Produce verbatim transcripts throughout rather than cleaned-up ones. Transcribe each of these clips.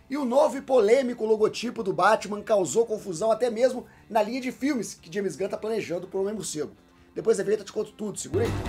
E o novo e polêmico logotipo do Batman causou confusão até mesmo na linha de filmes que James Gunn tá planejando pro Homem-Morcego. Depois da vinheta eu te conto tudo, segura aí.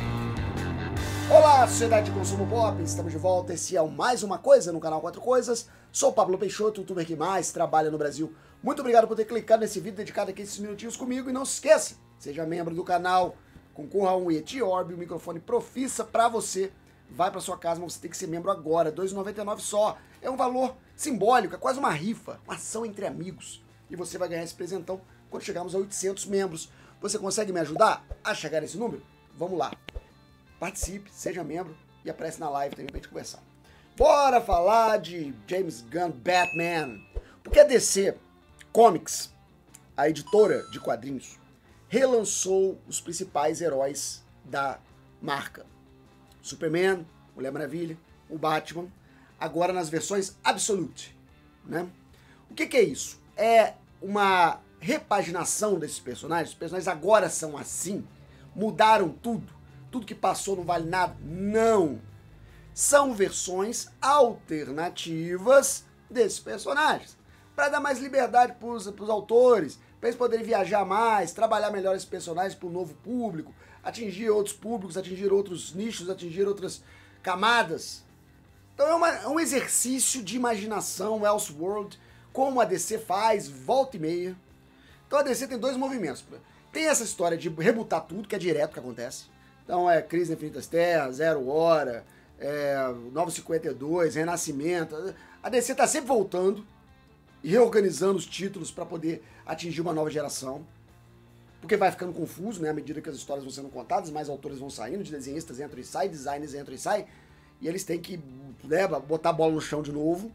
Olá, sociedade de consumo pop, estamos de volta, esse é o Mais Uma Coisa no canal Quatro Coisas. Sou o Pablo Peixoto, o youtuber que mais trabalha no Brasil. Muito obrigado por ter clicado nesse vídeo, dedicado aqui esses minutinhos comigo. E não se esqueça, seja membro do canal, concorra a um Yeti Orb, um microfone Profissa pra você. Vai pra sua casa, mas você tem que ser membro agora, dois reais e noventa e nove centavos só. É um valor simbólico, é quase uma rifa, uma ação entre amigos. E você vai ganhar esse presentão quando chegarmos a oitocentos membros. Você consegue me ajudar a chegar nesse número? Vamos lá. Participe, seja membro e aparece na live também pra gente conversar. Bora falar de James Gunn Batman. Porque a D C Comics, a editora de quadrinhos, relançou os principais heróis da marca. Superman, Mulher Maravilha, o Batman, agora nas versões Absolute, né? O que que é isso? É uma repaginação desses personagens. Os personagens agora são assim, mudaram tudo. Tudo que passou não vale nada? Não! São versões alternativas desses personagens. Para dar mais liberdade para os autores, para eles poderem viajar mais, trabalhar melhor esses personagens para o novo público, atingir outros públicos, atingir outros nichos, atingir outras camadas. Então é, uma, é um exercício de imaginação, Elseworld, como a D C faz, volta e meia. Então a D C tem dois movimentos. Tem essa história de rebutar tudo, que é direto que acontece. Então é Crise nas Infinitas Terras, Zero Hora, é, Novo cinquenta e dois, Renascimento. A D C tá sempre voltando e reorganizando os títulos para poder atingir uma nova geração. Porque vai ficando confuso, né? À medida que as histórias vão sendo contadas, mais autores vão saindo, de desenhistas entram e saem, designers entram e saem. E eles têm que, né, botar a bola no chão de novo.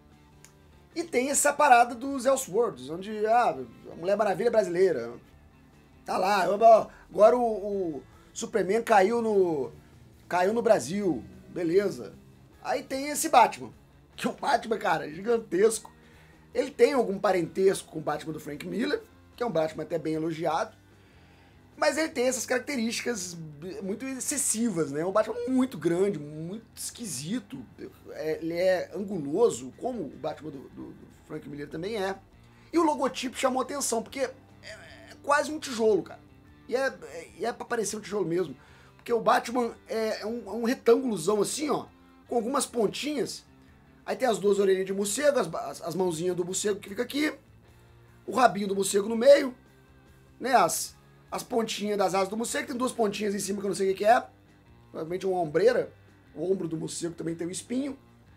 E tem essa parada dos Elseworlds, onde ah, a Mulher Maravilha brasileira. Tá lá, agora o... o Superman caiu no caiu no Brasil, beleza. Aí tem esse Batman, que é um Batman, cara, gigantesco. Ele tem algum parentesco com o Batman do Frank Miller, que é um Batman até bem elogiado, mas ele tem essas características muito excessivas, né? É um Batman muito grande, muito esquisito. Ele é anguloso, como o Batman do, do, do Frank Miller também é. E o logotipo chamou atenção, porque é, é quase um tijolo, cara. E é, e é pra parecer um tijolo mesmo. Porque o Batman é um, um retângulozão assim, ó. Com algumas pontinhas. Aí tem as duas orelhinhas de morcego, as, as, as mãozinhas do morcego que fica aqui. O rabinho do morcego no meio. Né, as, as pontinhas das asas do morcego. Tem duas pontinhas em cima que eu não sei o que é. Provavelmente uma ombreira. O ombro do morcego também tem um espinho.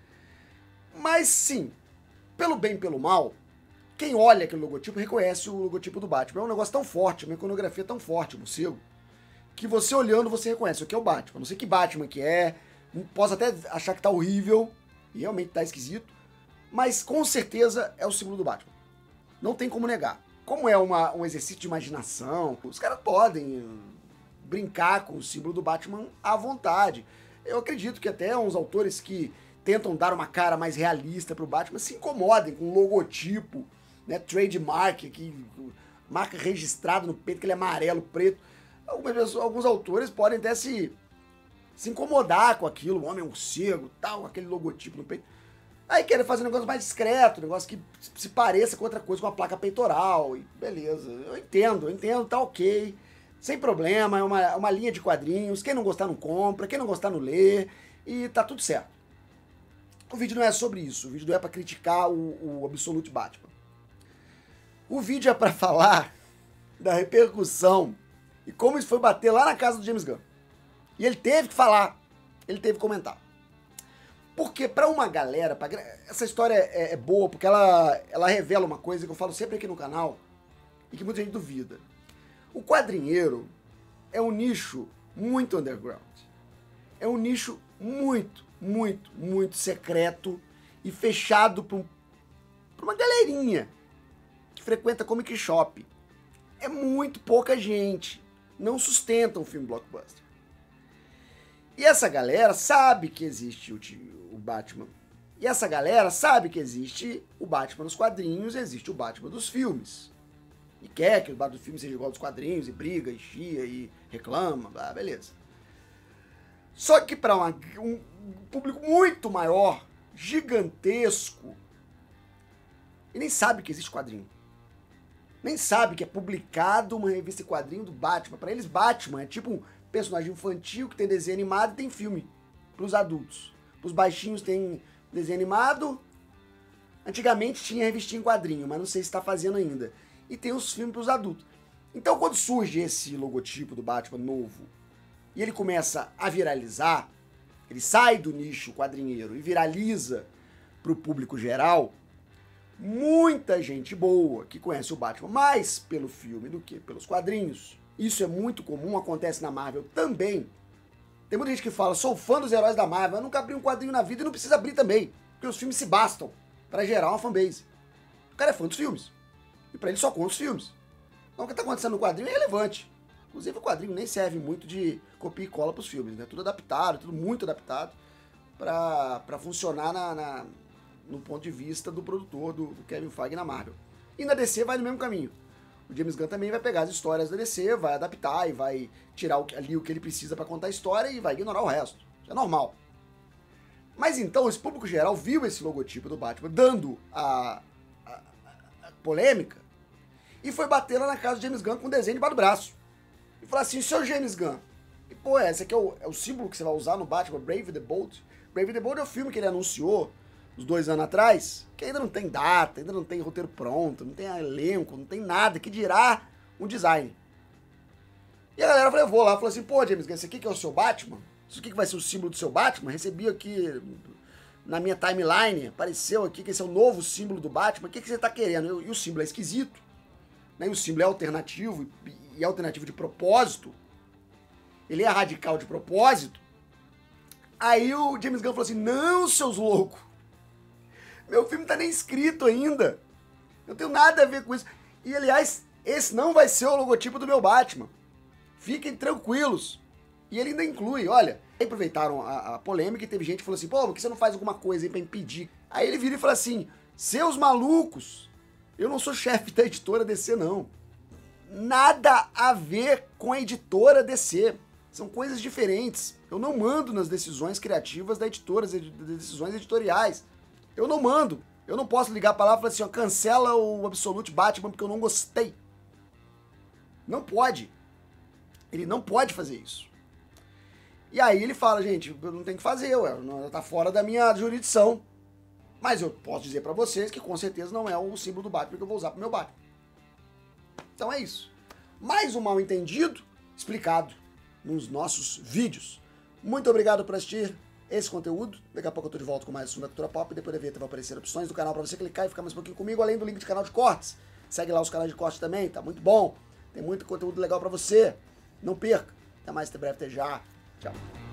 Mas sim, pelo bem e pelo mal, quem olha aquele logotipo reconhece o logotipo do Batman. É um negócio tão forte, uma iconografia tão forte, o morcego, que você olhando você reconhece o que é o Batman. Não sei que Batman que é, posso até achar que tá horrível, e realmente tá esquisito, mas com certeza é o símbolo do Batman. Não tem como negar. Como é uma, um exercício de imaginação, os caras podem brincar com o símbolo do Batman à vontade. Eu acredito que até uns autores que tentam dar uma cara mais realista pro Batman se incomodem com o logotipo, né, trademark, aqui, marca registrada no peito, aquele amarelo, preto. Algumas pessoas, alguns autores podem até se, se incomodar com aquilo, o homem morcego, tal, aquele logotipo no peito. Aí querem fazer um negócio mais discreto, um negócio que se pareça com outra coisa, com uma placa peitoral, e beleza. Eu entendo, eu entendo, tá ok, sem problema, é uma, uma linha de quadrinhos, quem não gostar não compra, quem não gostar não lê, e tá tudo certo. O vídeo não é sobre isso, o vídeo não é pra criticar o, o Absolute Batman. O vídeo é para falar da repercussão e como isso foi bater lá na casa do James Gunn. E ele teve que falar, ele teve que comentar. Porque para uma galera, pra, essa história é, é boa porque ela, ela revela uma coisa que eu falo sempre aqui no canal e que muita gente duvida. O quadrinheiro é um nicho muito underground. É um nicho muito, muito, muito secreto e fechado para um, uma galerinha frequenta Comic Shop. É muito pouca gente. Não sustenta um filme blockbuster. E essa galera sabe que existe o, o Batman. E essa galera sabe que existe o Batman nos quadrinhos, existe o Batman dos filmes. E quer que o Batman dos filmes seja igual dos quadrinhos, e briga, e chia, e reclama, blá, beleza. Só que para um público muito maior, gigantesco, e nem sabe que existe quadrinho. Nem sabe que é publicado uma revista em quadrinho do Batman. Pra eles, Batman é tipo um personagem infantil que tem desenho animado e tem filme pros adultos. Pros baixinhos tem desenho animado. Antigamente tinha revistinha em quadrinho, mas não sei se tá fazendo ainda. E tem os filmes pros adultos. Então quando surge esse logotipo do Batman novo e ele começa a viralizar, ele sai do nicho quadrinheiro e viraliza pro público geral, muita gente boa que conhece o Batman mais pelo filme do que pelos quadrinhos. Isso é muito comum, acontece na Marvel também. Tem muita gente que fala, sou fã dos heróis da Marvel, eu nunca abri um quadrinho na vida e não precisa abrir também, porque os filmes se bastam para gerar uma fanbase. O cara é fã dos filmes, e para ele só conta os filmes. Então o que está acontecendo no quadrinho é relevante. Inclusive o quadrinho nem serve muito de copia e cola para os filmes, né? Tudo adaptado, tudo muito adaptado para funcionar na, na, no ponto de vista do produtor, do, do Kevin Feige na Marvel. E na D C vai no mesmo caminho. O James Gunn também vai pegar as histórias da D C, vai adaptar e vai tirar o, ali o que ele precisa para contar a história e vai ignorar o resto. Isso é normal. Mas então, esse público geral viu esse logotipo do Batman dando a, a, a polêmica e foi bater lá na casa do James Gunn com um desenho debaixo do braço. E falou assim, seu James Gunn, e, pô, esse aqui é o, é o símbolo que você vai usar no Batman, Brave the Bold. Brave the Bold é o filme que ele anunciou uns dois anos atrás, que ainda não tem data, ainda não tem roteiro pronto, não tem elenco, não tem nada, que dirá um design. E a galera falou, eu vou lá, falou assim, pô, James Gunn, esse aqui que é o seu Batman? Isso aqui que vai ser o símbolo do seu Batman? Recebi aqui na minha timeline, apareceu aqui que esse é o novo símbolo do Batman, o que, que você tá querendo? E o símbolo é esquisito, né? E o símbolo é alternativo, e é alternativo de propósito, ele é radical de propósito. Aí o James Gunn falou assim, não, seus loucos, meu filme tá nem escrito ainda. Não tenho nada a ver com isso. E, aliás, esse não vai ser o logotipo do meu Batman. Fiquem tranquilos. E ele ainda inclui, olha, aproveitaram a, a polêmica e teve gente que falou assim, pô, por que você não faz alguma coisa aí pra impedir? Aí ele vira e fala assim, seus malucos, eu não sou chefe da editora D C, não. Nada a ver com a editora D C. São coisas diferentes. Eu não mando nas decisões criativas da editora, das decisões editoriais. Eu não mando. Eu não posso ligar pra lá e falar assim, ó, cancela o Absolute Batman porque eu não gostei. Não pode. Ele não pode fazer isso. E aí ele fala, gente, eu não tenho que fazer, ué, não, tá fora da minha jurisdição. Mas eu posso dizer pra vocês que com certeza não é o símbolo do Batman que eu vou usar pro meu Batman. Então é isso. Mais um mal entendido explicado nos nossos vídeos. Muito obrigado por assistir esse conteúdo. Daqui a pouco eu tô de volta com mais assunto da cultura pop. Depois da vinheta vai aparecer opções do canal para você clicar e ficar mais um pouquinho comigo, além do link de canal de cortes. Segue lá os canais de cortes também, tá muito bom. Tem muito conteúdo legal para você. Não perca. Até mais, até breve, até já. Tchau.